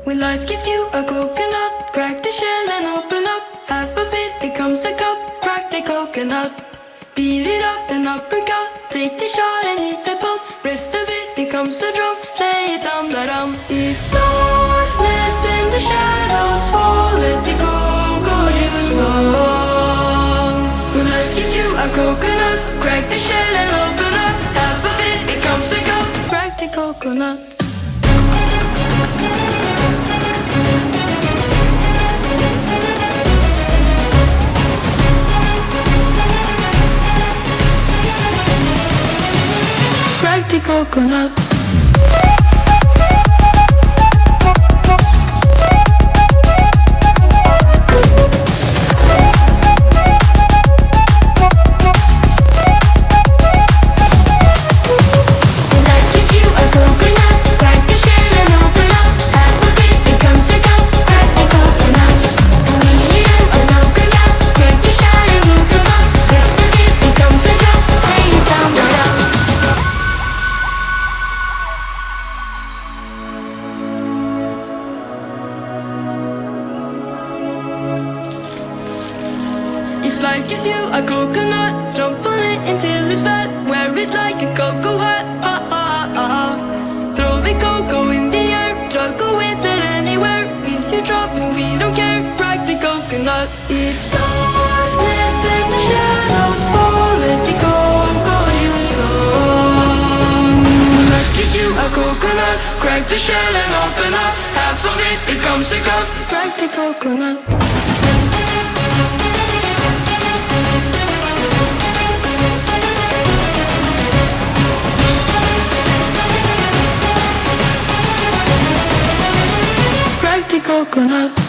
When life gives you a coconut, crack the shell and open up. Half of it becomes a cup, crack the coconut. Beat it up and uppercut, take the shot and eat the pulp. Rest of it becomes a drum, play it dum-da-dum. If darkness and the shadows fall, let the cocoa juice flow. When life gives you a coconut, crack the shell and open up. Half of it becomes a cup, crack the coconut. Crack the coconut. If life gives you a coconut, jump on it until it's fat. Wear it like a cocoa hat, ha ha ha ha. Throw the cocoa in the air, juggle with it anywhere. If you drop it, we don't care, crack the coconut. If darkness and the shadows fall, let the cocoa juice flow. Life gives you a coconut, crack the shell and open up. Half of it becomes a cup, crack the coconut. Coconut.